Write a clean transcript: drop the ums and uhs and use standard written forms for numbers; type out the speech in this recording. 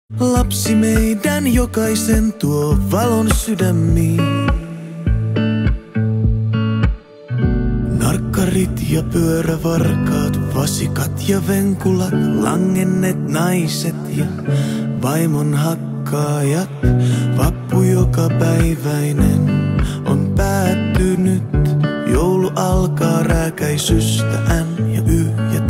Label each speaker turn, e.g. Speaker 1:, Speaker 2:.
Speaker 1: Lapsi meidän jokaisen tuo valon sydämiin. Narkkarit ja pyörävarkaat, vasikat ja venkulat, langenneet naiset ja vaimon hakkaajat. Vappu jokapäiväinen on päättynyt, joulu alkaa rääkäisystä N ja Y ja